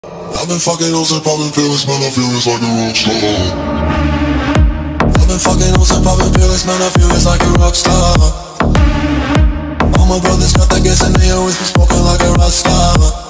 I've been fucking hoes and popping pills, man, I feel it's like a rock star. I've been fucking hoes and popping pills, man, I feel it's like a rock star. All my brothers got that gas and they always been smoking like a rock star.